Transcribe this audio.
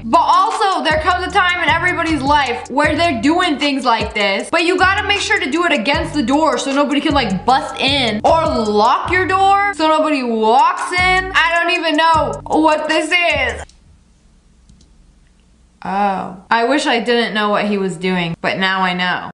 But also, there comes a time in everybody's life where they're doing things like this, but you gotta make sure to do it against the door so nobody can like bust in, or lock your door so nobody walks in. I don't even know what this is. Oh, I wish I didn't know what he was doing, but now I know.